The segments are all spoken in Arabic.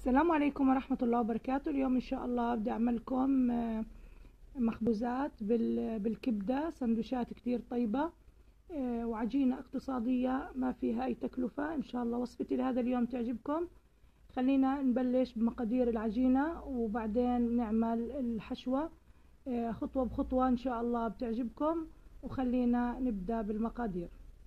السلام عليكم ورحمة الله وبركاته. اليوم إن شاء الله بدي أعمل لكم مخبوزات بالكبدة، سندويشات كتير طيبة وعجينة اقتصادية ما فيها أي تكلفة. إن شاء الله وصفتي لهذا اليوم تعجبكم. خلينا نبلش بمقادير العجينة وبعدين نعمل الحشوة خطوة بخطوة إن شاء الله بتعجبكم. وخلينا نبدأ بالمقادير.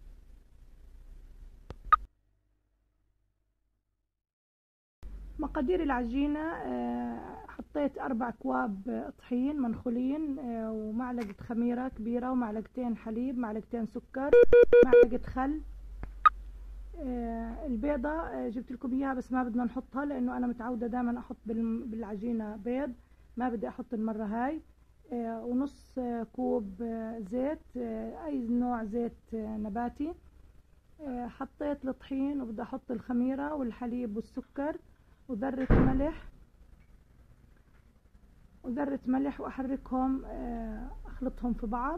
مقادير العجينة حطيت 4 أكواب طحين منخولين ومعلقة خميرة كبيرة ومعلقتين حليب، معلقتين سكر، معلقة خل. البيضة جبت لكم إياها بس ما بدنا نحطها لأنه أنا متعودة دائما أحط بالعجينة بيض، ما بدي أحط المرة هاي. ونص كوب زيت، أي نوع زيت نباتي. حطيت الطحين وبدي أحط الخميرة والحليب والسكر وذرة ملح وأحركهم، أخلطهم في بعض.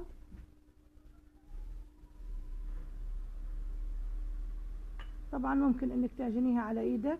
طبعا ممكن إنك تعجنيها على إيدك.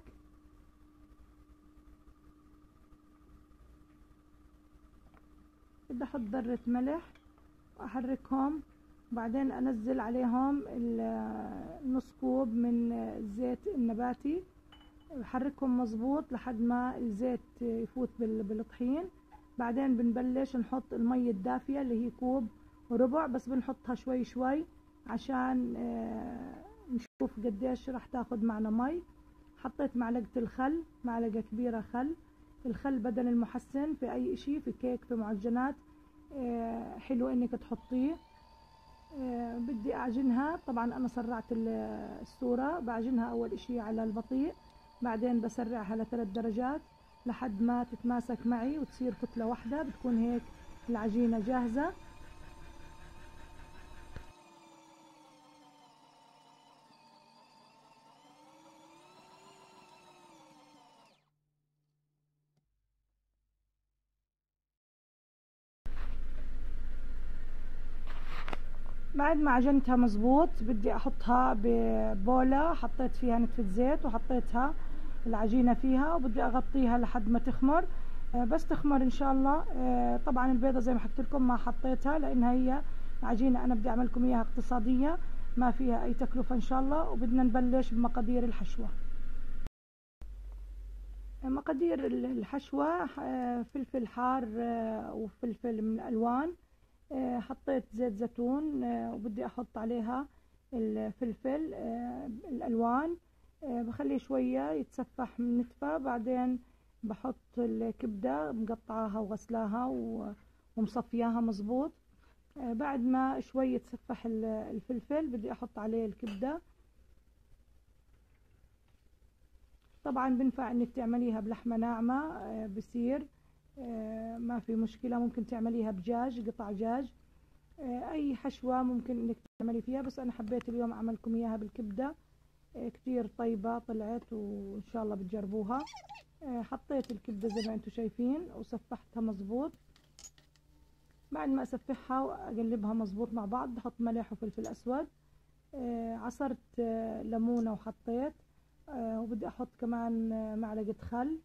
بدي أحط ذرة ملح وأحركهم، وبعدين أنزل عليهم نص كوب من الزيت النباتي، بحركهم مظبوط لحد ما الزيت يفوت بالطحين. بعدين بنبلش نحط المية الدافية اللي هي كوب وربع، بس بنحطها شوي شوي عشان نشوف قديش راح تاخد معنا مي. حطيت معلقة الخل، معلقة كبيرة خل. الخل بدل المحسن في اي اشي، في كيك، في معجنات، حلو انك تحطيه. بدي اعجنها. طبعا انا سرعت الصورة، بعجنها اول اشي على البطيء، بعدين بسرعها ل3 درجات لحد ما تتماسك معي وتصير كتلة واحدة. بتكون هيك العجينة جاهزة. بعد ما عجنتها مزبوط بدي احطها ببولة، حطيت فيها نتفة زيت وحطيتها العجينة فيها، وبدي اغطيها لحد ما تخمر. بس تخمر ان شاء الله. طبعا البيضة زي ما حكيت لكم ما حطيتها لانها هي عجينة انا بدي اعمل لكم اياها اقتصادية ما فيها اي تكلفة ان شاء الله. وبدنا نبلش بمقادير الحشوة. مقادير الحشوة: فلفل حار وفلفل من الالوان. حطيت زيت زيتون، وبدي احط عليها الفلفل الالوان. بخليه شوية يتصفح من نتفة. بعدين بحط الكبدة مقطعاها وغسلاها ومصفياها مزبوط. بعد ما شوي يتصفح الفلفل بدي احط عليه الكبدة. طبعا بنفع انك تعمليها بلحمة ناعمة، بصير ما في مشكلة. ممكن تعمليها بجاج، قطع جاج، اي حشوة ممكن انك تعملي فيها، بس انا حبيت اليوم اعملكم اياها بالكبدة. كتير طيبة طلعت وان شاء الله بتجربوها. حطيت الكبدة زي ما انتم شايفين وسفحتها مزبوط. بعد ما اسفحها واقلبها مزبوط مع بعض بحط ملح وفلفل اسود. عصرت ليمونة وحطيت، وبدي احط كمان معلقة خل.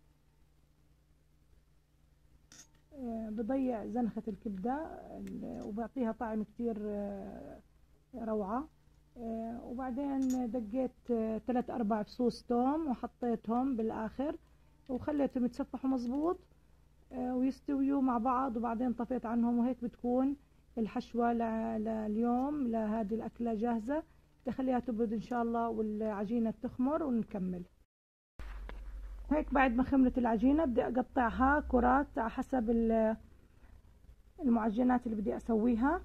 بضيع زنخة الكبدة وبعطيها طعم كتير روعة. وبعدين دقيت 3-4 فصوص توم وحطيتهم بالاخر وخليتهم يتصفحوا مزبوط ويستويوا مع بعض. وبعدين طفيت عنهم، وهيك بتكون الحشوة لليوم لهذه الأكلة جاهزة. تخليها تبرد إن شاء الله والعجينة تخمر ونكمل. هيك بعد ما خمرت العجينة بدي أقطعها كرات على حسب المعجنات اللي بدي أسويها.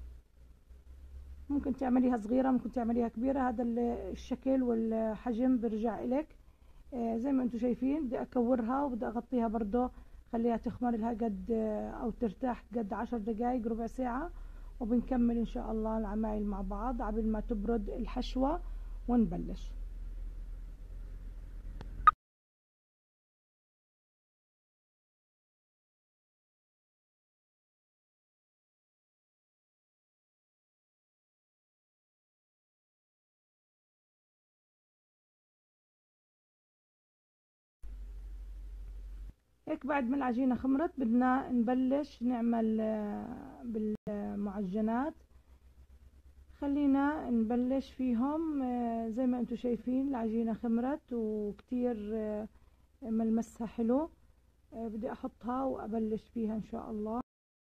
ممكن تعمليها صغيرة، ممكن تعمليها كبيرة، هذا الشكل والحجم برجع إلك. زي ما انتم شايفين بدي أكورها وبدي أغطيها برضو، خليها تخمر لها قد أو ترتاح قد 10 دقايق ربع ساعة. وبنكمل إن شاء الله العمايل مع بعض قبل ما تبرد الحشوة ونبلش. هيك بعد ما العجينة خمرت بدنا نبلش نعمل بالمعجنات. خلينا نبلش فيهم. زي ما انتم شايفين العجينة خمرت وكتير ملمسها حلو. بدي احطها وابلش فيها ان شاء الله.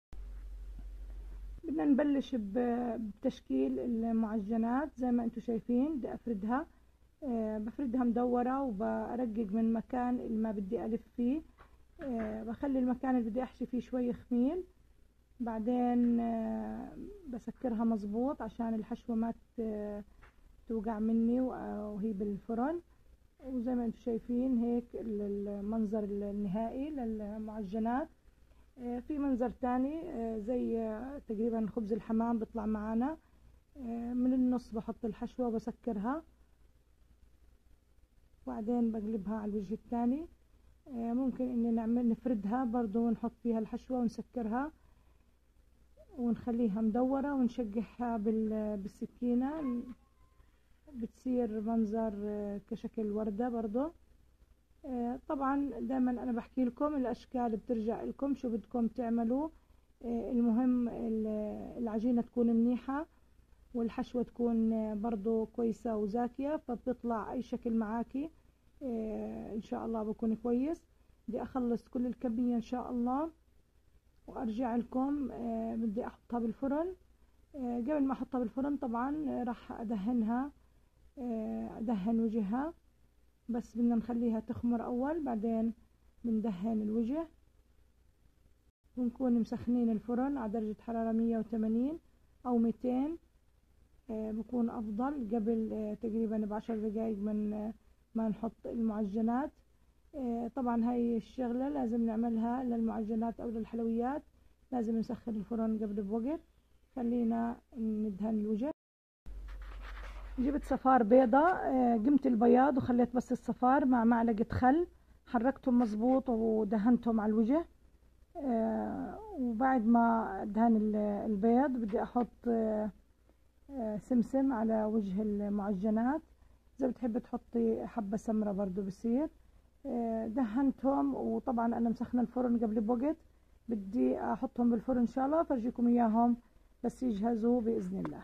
بدنا نبلش بتشكيل المعجنات. زي ما انتم شايفين بدي افردها. بفردها مدورة وبرقق من مكان اللي ما بدي الف فيه. بخلي المكان اللي بدي احشي فيه شوي خميل. بعدين بسكرها مظبوط عشان الحشوة ما توقع مني وهي بالفرن. وزي ما انتم شايفين هيك المنظر النهائي للمعجنات. في منظر تاني زي تقريبا خبز الحمام بيطلع معانا. من النص بحط الحشوة وبسكرها، وبعدين بقلبها على الوجه الثاني. ممكن ان نفردها برضو ونحط فيها الحشوة ونسكرها ونخليها مدورة ونشقحها بالسكينة. بتصير منظر كشكل وردة برضو. طبعا دايما انا بحكي لكم الاشكال بترجع لكم شو بدكم تعملوا. المهم العجينة تكون منيحة والحشوة تكون برضو كويسة وزاكية، فبتطلع اي شكل معاكي ان شاء الله بكون كويس. بدي اخلص كل الكمية ان شاء الله وارجع لكم. بدي احطها بالفرن. قبل ما احطها بالفرن طبعا راح ادهنها، ادهن وجهها. بس بدنا نخليها تخمر اول، بعدين بندهن الوجه. ونكون مسخنين الفرن على درجة حرارة 180 او 200. بكون افضل قبل تقريبا ب10 دقايق من ما نحط المعجنات. طبعا هاي الشغلة لازم نعملها للمعجنات او للحلويات، لازم نسخن الفرن قبل بوقت. خلينا ندهن الوجه. جبت صفار بيضة، قمت البياض وخليت بس الصفار مع معلقة خل، حركتهم مظبوط ودهنتهم على الوجه. وبعد ما دهن البيض بدي احط سمسم على وجه المعجنات. اذا بتحب تحطي حبة سمرة برضو بصير. دهنتهم، وطبعا انا مسخنه الفرن قبل بوقت. بدي احطهم بالفرن ان شاء الله، فرجيكم اياهم بس يجهزوا باذن الله.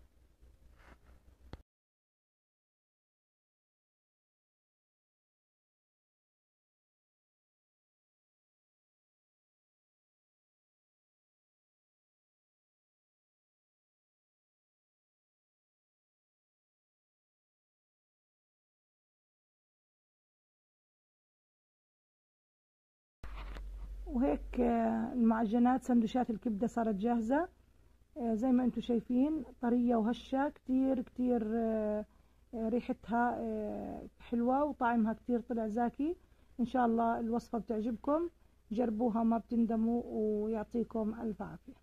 وهيك المعجنات سندوتشات الكبدة صارت جاهزة. زي ما انتم شايفين طرية وهشة كتير كتير. ريحتها حلوة وطعمها كتير طلع زاكي. ان شاء الله الوصفة بتعجبكم، جربوها ما بتندموا، ويعطيكم الف عافية.